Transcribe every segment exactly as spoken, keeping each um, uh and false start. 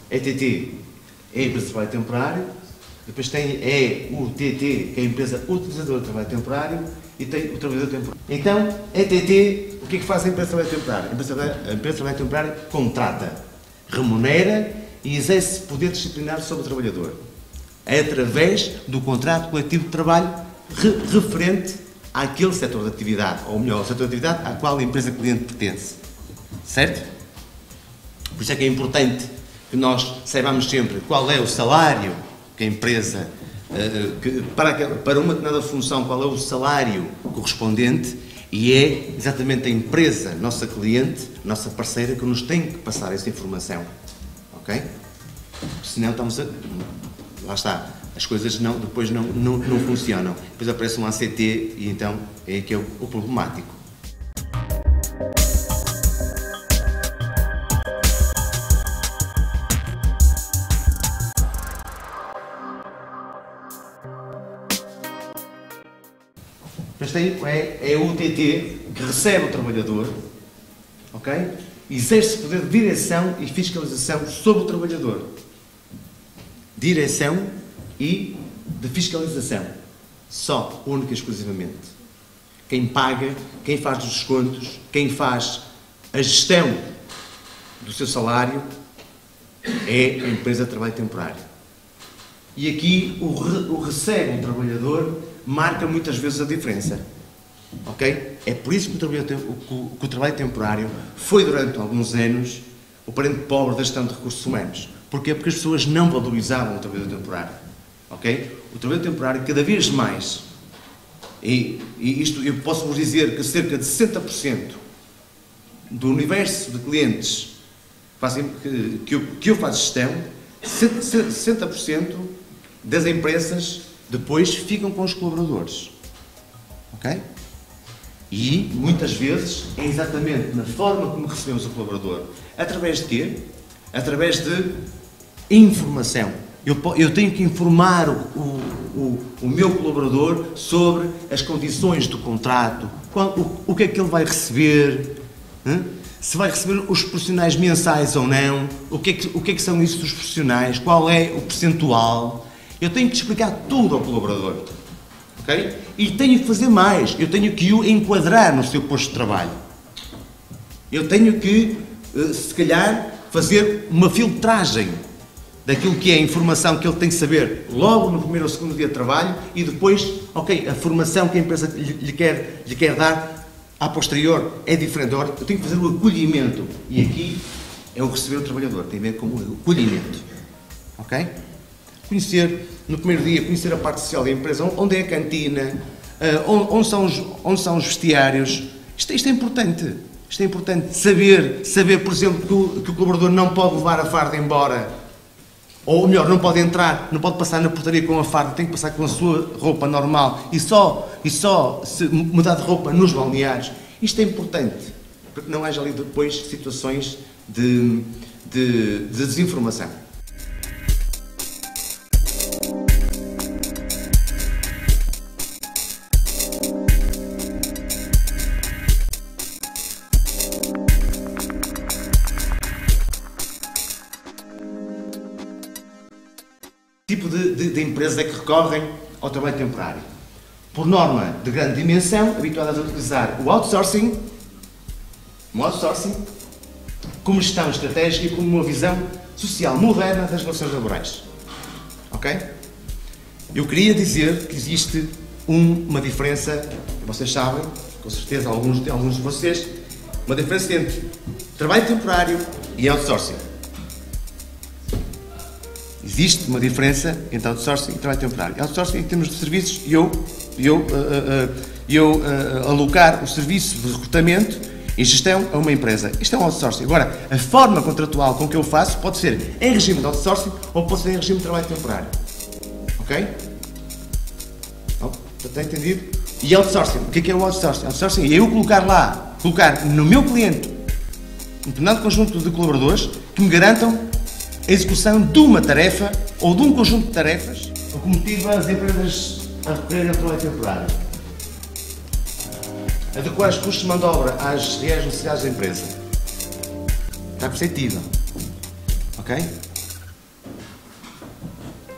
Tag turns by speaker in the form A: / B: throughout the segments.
A: E T T é a empresa de trabalho temporário, depois tem E U T T, que é a empresa utilizadora de trabalho temporário, e tem o trabalhador temporário. Então, E T T, o que é que faz a empresa de trabalho temporário? A empresa de trabalho temporário contrata, remunera e exerce poder disciplinar sobre o trabalhador, através do contrato coletivo de trabalho re referente àquele setor de atividade, ou melhor, o setor de atividade à qual a empresa cliente pertence. Certo? Por isso é que é importante que nós saibamos sempre qual é o salário que a empresa, que, para, para uma determinada função, qual é o salário correspondente, e é exatamente a empresa, nossa cliente, nossa parceira, que nos tem que passar essa informação. Ok? Senão estamos a... Lá está. As coisas não, depois não, não, não funcionam. Depois aparece um A C T e então é aí que é o, o problemático. Este aí é, é o U T T que recebe o trabalhador, ok? Exerce poder de direção e fiscalização sobre o trabalhador. Direção e de fiscalização. Só, única e exclusivamente. Quem paga, quem faz os descontos, quem faz a gestão do seu salário é a empresa de trabalho temporário. E aqui o, re, o recebe um trabalhador marca muitas vezes a diferença. Ok? É por isso que o trabalho, o, que o trabalho temporário foi durante alguns anos o parente pobre da gestão de recursos humanos. Porquê? Porque as pessoas não valorizavam o trabalho temporário. Ok? O trabalho temporário cada vez mais, e, e isto eu posso vos dizer que cerca de sessenta por cento do universo de clientes fazem, que, que, eu, que eu faço gestão, sessenta por cento das empresas depois ficam com os colaboradores. Ok? E, muitas vezes, é exatamente na forma como recebemos o colaborador. Através de quê? Através de informação. Eu, eu tenho que informar o, o, o meu colaborador sobre as condições do contrato, qual, o, o que é que ele vai receber, hein? Se vai receber os profissionais mensais ou não, o que, é que, o que é que são isso dos profissionais, qual é o percentual. Eu tenho que explicar tudo ao colaborador. Okay? E tenho que fazer mais, eu tenho que o enquadrar no seu posto de trabalho. Eu tenho que, se calhar, fazer uma filtragem daquilo que é a informação que ele tem que saber logo no primeiro ou segundo dia de trabalho e depois, ok, a formação que a empresa lhe, lhe, quer, lhe quer dar a posterior é diferente. Agora, eu tenho que fazer o acolhimento e aqui é o receber o trabalhador, tem a ver com o acolhimento. Ok? Conhecer, no primeiro dia, conhecer a parte social da empresa, onde é a cantina, onde são os, onde são os vestiários. Isto, isto é importante. Isto é importante. Saber, saber por exemplo, que o, que o colaborador não pode levar a farda embora. Ou melhor, não pode entrar, não pode passar na portaria com a farda, tem que passar com a sua roupa normal e só, e só se mudar de roupa nos balneários. Isto é importante, para que não haja ali depois situações de, de, de desinformação. Tipo de, de, de empresas é que recorrem ao trabalho temporário? Por norma de grande dimensão, habituadas a utilizar o outsourcing, o outsourcing como gestão estratégica e como uma visão social moderna das relações laborais. Ok? Eu queria dizer que existe um, uma diferença, vocês sabem, com certeza alguns, alguns de vocês, uma diferença entre trabalho temporário e outsourcing. Existe uma diferença entre outsourcing e trabalho temporário. Outsourcing, em termos de serviços, eu, eu, uh, uh, eu uh, alocar o serviço de recrutamento e gestão a uma empresa. Isto é um outsourcing. Agora, a forma contratual com que eu faço pode ser em regime de outsourcing ou pode ser em regime de trabalho temporário. Ok? Está entendido? E outsourcing. O que é que é o outsourcing? Outsourcing é eu colocar lá, colocar no meu cliente um determinado conjunto de colaboradores que me garantam a execução de uma tarefa ou de um conjunto de tarefas, o que motiva as empresas a recorrerem ao trabalho temporário. Adequar os custos de mão de obra às reais necessidades da empresa. Está perceptível. Ok?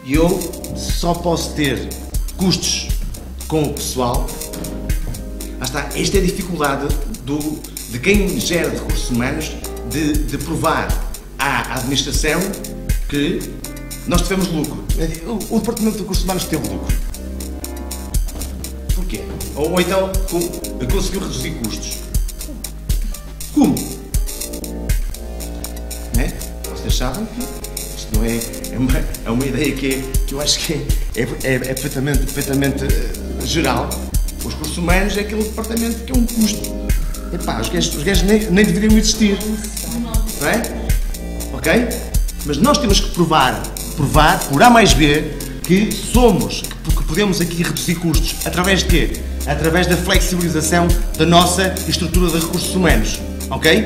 A: E eu só posso ter custos com o pessoal. Lá está, esta é a dificuldade do, de quem gera recursos humanos de, de provar à administração que nós tivemos lucro. O, o Departamento de Recursos Humanos teve lucro. Porquê? Ou, ou então conseguiu reduzir custos. Como? Não é? Vocês sabem que isto não é, é, uma, é uma ideia que, é, que eu acho que é, é, é perfeitamente, perfeitamente uh, geral. Os recursos humanos é aquele departamento que é um custo. Epá, os gajos, os gajos nem, nem deveriam existir. Não é? Ok? Mas nós temos que provar, provar por A mais B, que somos, que podemos aqui reduzir custos. Através de quê? Através da flexibilização da nossa estrutura de recursos humanos. Ok?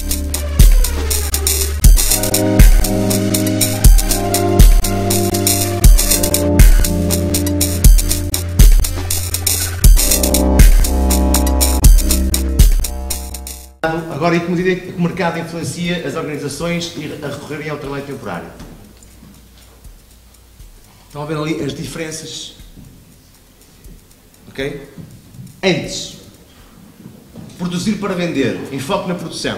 A: Agora, em que medida é que o mercado influencia as organizações a recorrerem ao trabalho temporário? Estão a ver ali as diferenças? Ok? Antes, produzir para vender, enfoque na produção.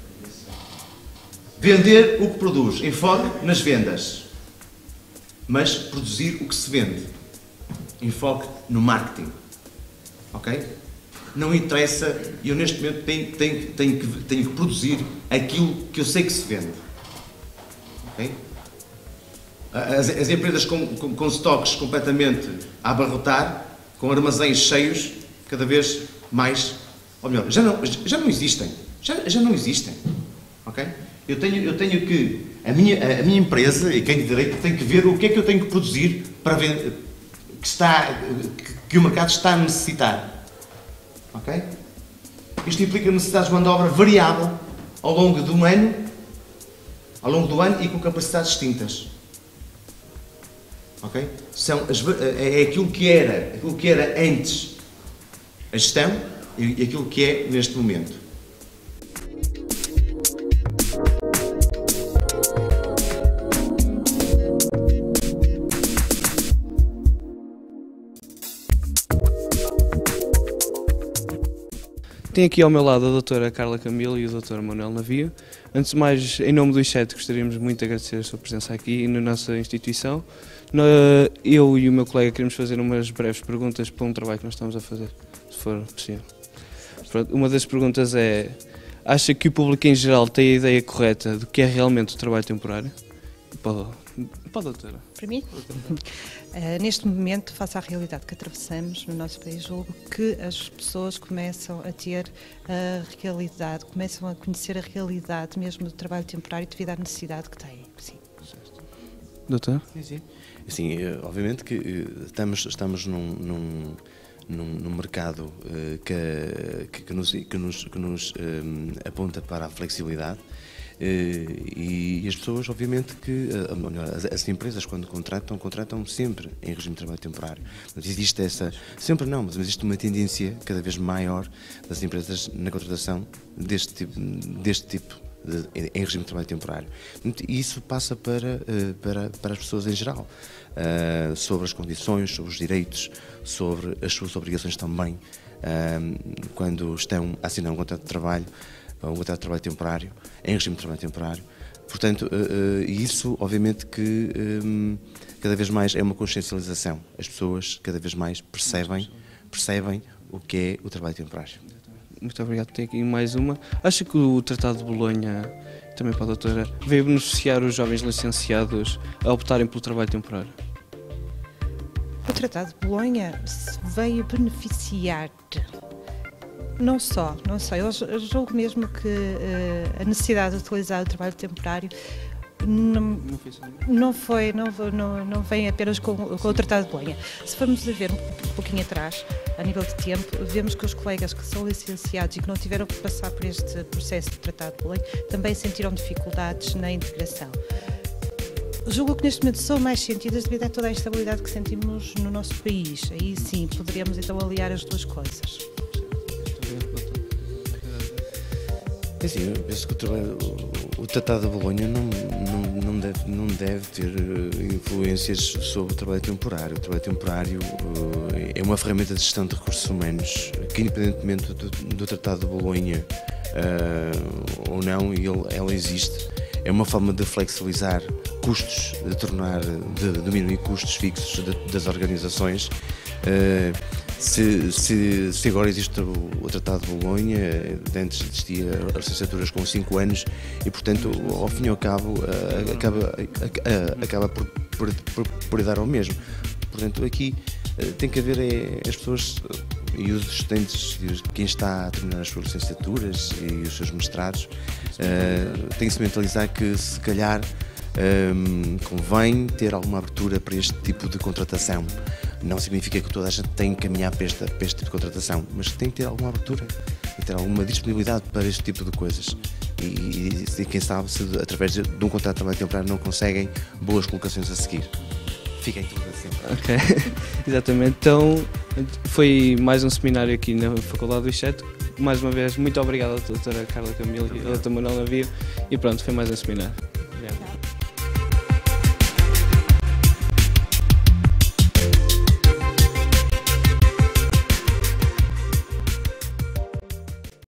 A: Vender o que produz, enfoque nas vendas. Mas produzir o que se vende, enfoque no marketing. Ok? Não interessa, eu neste momento tenho, tenho, tenho, que, tenho que produzir aquilo que eu sei que se vende. Okay? As, as empresas com, com, com estoques completamente a abarrotar, com armazéns cheios, cada vez mais, ou melhor, já não, já não existem. Já, já não existem. Okay? Eu, tenho, eu tenho que, a minha, a minha empresa, e quem de direito, tem que ver o que é que eu tenho que produzir para ver que, está, que, que o mercado está a necessitar. Okay? Isto implica necessidades de mão de obra variável ao longo de um ano, ao longo do ano e com capacidades distintas. Okay? São as, é aquilo que era, aquilo que era antes a gestão e aquilo que é neste momento.
B: Tenho aqui ao meu lado a doutora Carla Camilo e o doutor Manuel Navio. Antes de mais, em nome do I C E T, gostaríamos muito de agradecer a sua presença aqui na nossa instituição. Eu e o meu colega queremos fazer umas breves perguntas para um trabalho que nós estamos a fazer, se for possível. Pronto, uma das perguntas é: acha que o público em geral tem a ideia correta do que é realmente o trabalho temporário? Para, para a doutora.
C: Para mim? Uh, neste momento, face à realidade que atravessamos no nosso país, julgo que as pessoas começam a ter a realidade, começam a conhecer a realidade mesmo do trabalho temporário devido à necessidade que têm. Sim.
B: Doutor?
D: Sim, sim. Assim, obviamente que estamos, estamos num, num, num, num mercado uh, que, que nos, que nos, que nos um, aponta para a flexibilidade. Uh, e, e as pessoas, obviamente, que uh, as, as empresas, quando contratam, contratam sempre em regime de trabalho temporário. Mas existe essa, sempre não, mas existe uma tendência cada vez maior das empresas na contratação deste tipo, deste tipo de, em regime de trabalho temporário. E isso passa para, uh, para, para as pessoas em geral, uh, sobre as condições, sobre os direitos, sobre as suas obrigações também, uh, quando estão a assinar um contrato de trabalho, um contrato de trabalho temporário, em regime de trabalho temporário. Portanto, uh, uh, isso obviamente que um, cada vez mais é uma consciencialização. As pessoas cada vez mais percebem, percebem o que é o trabalho temporário.
B: Muito obrigado. Tenho aqui mais uma. Acha que o Tratado de Bolonha, também para a doutora, veio beneficiar os jovens licenciados a optarem pelo trabalho temporário?
C: O Tratado de Bolonha veio beneficiar. Não só, não só. Eu julgo mesmo que uh, a necessidade de utilizar o trabalho temporário não, não foi, não, não, não vem apenas com, com o Tratado de Bolonha. Se formos a ver um pouquinho atrás, a nível de tempo, vemos que os colegas que são licenciados e que não tiveram que passar por este processo de Tratado de Bolonha também sentiram dificuldades na integração. Julgo que neste momento são mais sentidas devido a toda a instabilidade que sentimos no nosso país. Aí sim, poderíamos então aliar as duas coisas.
D: É assim, eu penso que o, trabalho, o, o Tratado de Bolonha não, não, não não deve, não deve ter influências sobre o trabalho temporário. O trabalho temporário é uma ferramenta de gestão de recursos humanos que, independentemente do, do Tratado de Bolonha uh, ou não, ele, ela existe. É uma forma de flexibilizar custos, de tornar, de diminuir custos fixos de, das organizações. Uh, se, se, se agora existe o, o Tratado de Bolonha, antes existia as licenciaturas com cinco anos e, portanto, ao fim e ao cabo, uh, acaba, uh, acaba por, por, por, por dar ao mesmo. Portanto, aqui uh, tem que haver é, as pessoas e os estudantes, quem está a terminar as suas licenciaturas e os seus mestrados, uh, tem que se mentalizar que, se calhar, um, convém ter alguma abertura para este tipo de contratação. Não significa que toda a gente tem que caminhar para este, para este tipo de contratação, mas tem que ter alguma abertura, tem que ter alguma disponibilidade para este tipo de coisas. E, e, e quem sabe, se através de, de um contrato de trabalho temporário não conseguem boas colocações a seguir. Fiquem tudo assim.
B: Ok, exatamente. Então, foi mais um seminário aqui na Faculdade do ISCET. Mais uma vez, muito obrigado à doutora Carla Camilo e ao doutor Manuel Navio. E pronto, foi mais um seminário.